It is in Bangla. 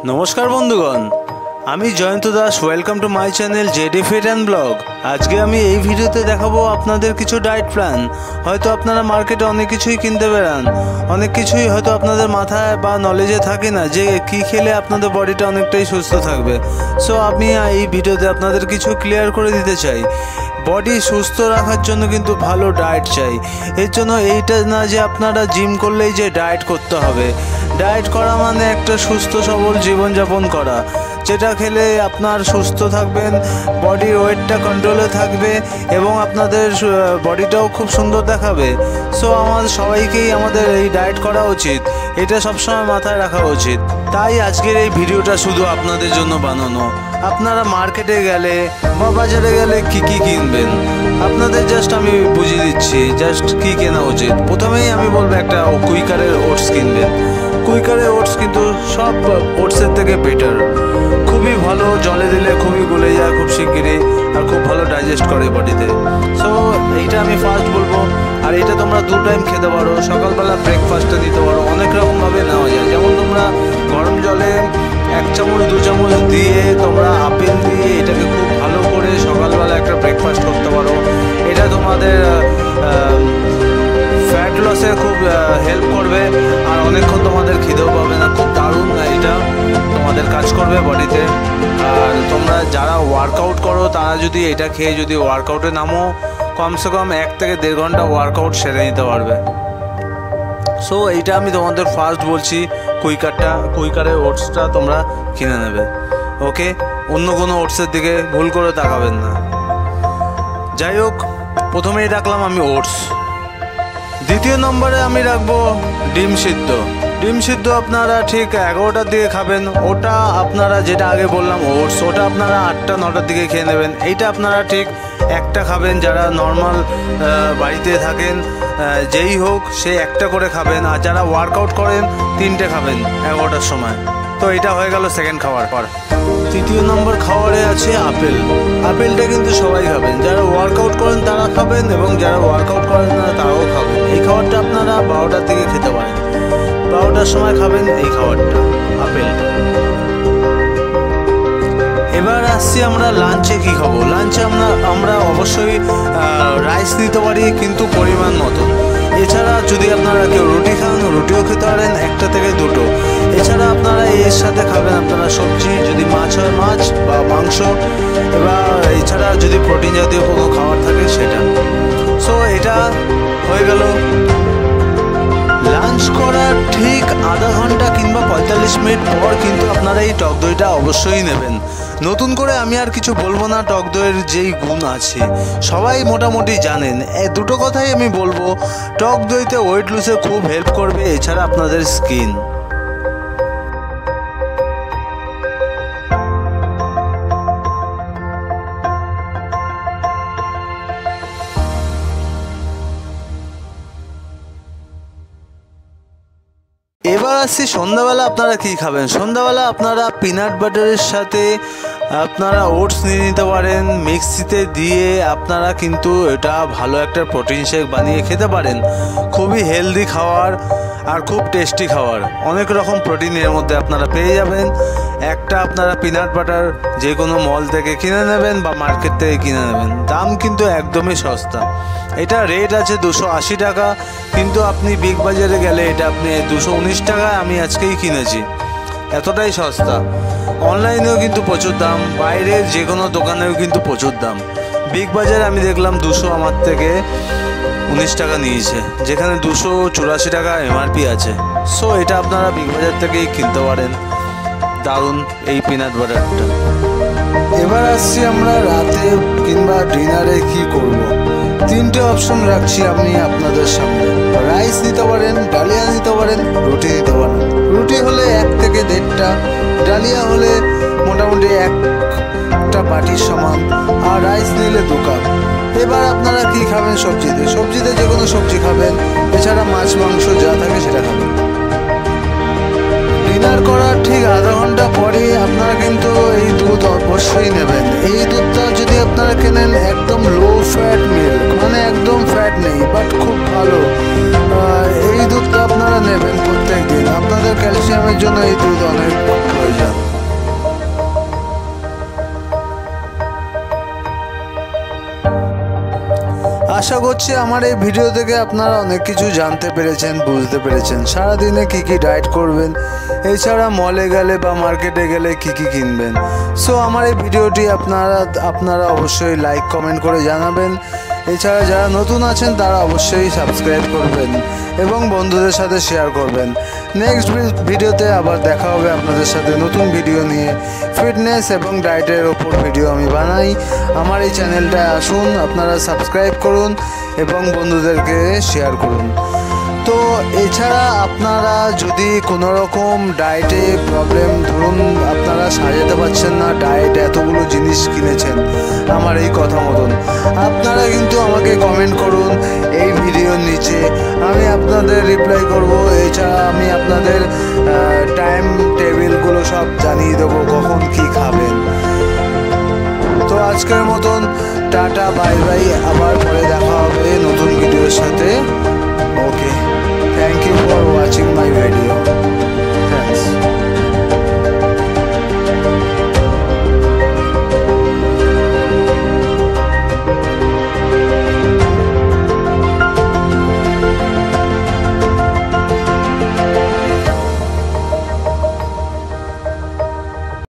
নমস্কার বন্ধুগণ, আমি Joyanta Das. Welcome to my channel JD fit and blog. আজকে আমি এই ভিডিওতে দেখাবো আপনাদের কিছু ডায়েট প্ল্যান। হয়তো আপনারা মার্কেটে অনেক কিছুই কিনতে বেরান, অনেক কিছুই হয়তো আপনাদের মাথায় বা নলেজে থাকে না যে কী খেলে আপনাদের বডিটা অনেকটাই সুস্থ থাকবে। সো আমি এই ভিডিওতে আপনাদের কিছু ক্লিয়ার করে দিতে চাই। বডি সুস্থ রাখার জন্য কিন্তু ভালো ডায়েট চাই। এর জন্য এইটা না যে আপনারা জিম করলেই যে ডায়েট করতে হবে। ডায়েট করা মানে একটা সুস্থ সবল জীবনযাপন করা, যেটা খেলে আপনার সুস্থ থাকবেন, বডির ওয়েটটা কন্ট্রোলে থাকবে এবং আপনাদের বডিটাও খুব সুন্দর দেখাবে। সো আমাদের সবাইকেই আমাদের এই ডায়েট করা উচিত, এটা সবসময় মাথায় রাখা উচিত। তাই আজকের এই ভিডিওটা শুধু আপনাদের জন্য বানানো। আপনারা মার্কেটে গেলে বা বাজারে গেলে কী কী কিনবেন আপনাদের জাস্ট আমি বুঝিয়ে দিচ্ছি, জাস্ট কী কেনা উচিত। প্রথমেই আমি বলবো একটা কুইকারের ওটস কিনবেন। কুইকারের ওটস কিন্তু সব ওটসের থেকে বেটার, খুবই ভালো, জলে দিলে খুবই গলে যায় খুব শিগগিরই, আর খুব ভালো ডাইজেস্ট করে বডিতে। সো এইটা আমি ফার্স্ট বলবো। আর এটা তোমরা 2 টাইম খেতে পারো, সকালবেলা ব্রেকফাস্টে দিতে পারো, অনেক রকমভাবে নেওয়া যায়। যেমন তোমরা গরম জলে 1 চামচ 2 চামচ দিয়ে তোমরা আপেল দিয়ে এটাকে খুব ভালো করে সকালবেলা একটা ব্রেকফাস্ট করতে পারো। এটা তোমাদের ফ্যাট লসে খুব হেল্প করবে, আর অনেকক্ষণ তোমাদের খিদেও পাবে না। খুব দারুণ এটা তোমাদের কাজ করবে বডিতে। আর তোমরা যারা ওয়ার্কআউট করো তারা যদি এটা খেয়ে যদি ওয়ার্কআউটে নামো, কমসে কম 1 থেকে 1.5 ঘন্টা ওয়ার্কআউট সেরে নিতে পারবে। সো এইটা আমি তোমাদের ফার্স্ট বলছি, কুইকারের ওটসটা তোমরা কিনে নেবে। ওকে, অন্য কোনো ওটসের দিকে ভুল করে তাকাবেন না। যাই হোক, প্রথমেই রাখলাম আমি ওটস। দ্বিতীয় নম্বরে আমি রাখবো ডিম সিদ্ধ। ডিম সিদ্ধ আপনারা ঠিক 11টার দিকে খাবেন। ওটা আপনারা যেটা আগে বললাম ওটস, ওটা আপনারা 8টা 9টার দিকে খেয়ে নেবেন। এইটা আপনারা ঠিক 1টা খাবেন। যারা নর্মাল বাড়িতে থাকেন যেই হোক সে 1টা করে খাবেন, আর যারা ওয়ার্কআউট করেন 3টে খাবেন 11টার সময়। তো এটা হয়ে গেল সেকেন্ড খাবার পর। তৃতীয় নম্বর খাবারে আছে আপেল। আপেলটা কিন্তু সবাই খাবেন, যারা ওয়ার্কআউট করেন তারা খাবেন এবং যারা ওয়ার্কআউট করেন না তারাও খাবেন। এই খাবারটা আপনারা 12টার দিকে খেতে পারেন, 12টার সময় খাবেন এই খাবারটা, আপেলটা। এবার আসছি আমরা লাঞ্চে কী খাবো। লাঞ্চে আমরা অবশ্যই রাইস নিতে পারি, কিন্তু পরিমাণ মতো। এছাড়া যদি আপনারা কেউ রুটি খান, রুটিও খেতে পারেন 1টা থেকে 2টো। এছাড়া আপনারা এর সাথে খাবেন আপনারা সবজি, যদি মাছ হয় মাছ বা মাংস, এবার এছাড়া যদি প্রোটিন জাতীয় কোনো খাবার থাকে সেটা। সো এটা হয়ে গেল। লাঞ্চ করার ঠিক আধা ঘন্টা কিংবা 45 মিনিট পর কিন্তু আপনারা এই টক দইটা অবশ্যই নেবেন। নতুন করে আমি আর কিছু বলবো না। টক দইয়ের যেই গুণ আছে সবাই মোটামুটি জানেন। 2টো কথাই আমি বলবো। টক দইতে ওয়েট লুজে খুব হেল্প করবে, এছাড়া আপনাদের স্কিন। এবার আসছি সন্ধ্যাবেলা আপনারা কী খাবেন। সন্ধ্যাবেলা আপনারা পিনাট বাটারের সাথে আপনারা ওটস নিয়ে নিতে পারেন, মিক্সিতে দিয়ে আপনারা কিন্তু এটা ভালো একটা প্রোটিন শেক বানিয়ে খেতে পারেন। খুবই হেলদি খাবার আর খুব টেস্টি খাবার, অনেক রকম প্রোটিন এর মধ্যে আপনারা পেয়ে যাবেন। একটা আপনারা পিনাট বাটার যে কোনো মল থেকে কিনে নেবেন বা মার্কেট থেকে কিনে নেবেন, দাম কিন্তু একদমই সস্তা। এটা রেট আছে 280 টাকা, কিন্তু আপনি বিগ বাজারে গেলে এটা আপনি 219 টাকায় আমি আজকেই কিনেছি। এতটাই সস্তা। অনলাইনেও কিন্তু প্রচুর দাম, বাইরে যে কোনো দোকানেও কিন্তু প্রচুর দাম। বিগ বাজারে আমি দেখলাম 200 আমার থেকে 19 টাকা নিয়েছে, যেখানে 284 টাকা এমআরপি আছে। সো এটা আপনারা বিগ বাজার থেকেই কিনতে পারেন। দারুণ এই পিনাট বাটারটা। এবার আসছি আমরা রাতে কিংবা ডিনারে কি করব। 3টে অপশন রাখছি আমি আপনাদের সামনে। রাইস নিতে পারেন, ডালিয়া নিতে পারেন, রুটি নিতে পারেন। রুটি হলে 1 থেকে 1.5টা, ডালিয়া হলে মোটামুটি 1টা বাটির সমান, আর রাইস নিলে 2 কাপ। এবার আপনারা কি খাবেন সবজিতে যে কোনো সবজি খাবেন, এছাড়া মাছ মাংস যা থাকে সেটা খাবেন। ডিনার করার ঠিক আধা ঘন্টা পরে আপনারা কিন্তু এই দুধ অবশ্যই নেবেন। এই দুধটা যদি আপনারা কেনেন একদম লো ফ্যাট মিল্ক, মানে একদম ফ্যাট নেই বাট খুব ভালো, এই দুধটা আপনারা নেবেন প্রত্যেক দিন। আপনাদের ক্যালসিয়ামের জন্য এই দুধ অনেক প্রয়োজন। আশা করছি আমার এই ভিডিও থেকে আপনারা অনেক কিছু জানতে পেরেছেন, বুঝতে পেরেছেন সারাদিনে কী কী ডায়েট করবেন, এছাড়া মলে গেলে বা মার্কেটে গেলে কী কী কিনবেন। সো আমার এই ভিডিওটি আপনারা অবশ্যই লাইক কমেন্ট করে জানাবেন। এছাড়া যারা নতুন আছেন তারা অবশ্যই সাবস্ক্রাইব করবেন এবং বন্ধুদের সাথে শেয়ার করবেন। নেক্সট ভিডিওতে আবার দেখা হবে আপনাদের সাথে নতুন ভিডিও নিয়ে। ফিটনেস এবং ডায়েটের ওপর ভিডিও আমি বানাই। আমার এই চ্যানেলটায় আসুন, আপনারা সাবস্ক্রাইব করুন এবং বন্ধুদেরকে শেয়ার করুন। তো এছাড়া আপনারা যদি কোনো রকম ডায়েটে প্রবলেম, ধরুন আপনারা সাজাতে পারছেন না, ডায়েট এতগুলো জিনিস কিনেছেন আমার এই কথা মতন, আপনারা কিন্তু আমাকে কমেন্ট করুন এই ভিডিওর নিচে, আমি আপনাদের রিপ্লাই করব। এছাড়া আমি আপনাদের টাইম টেবিলগুলো সব জানিয়ে দেবো কখন কি খাবেন। তো আজকের মতন টাটা, বাই বাই, আবার পরে দেখা।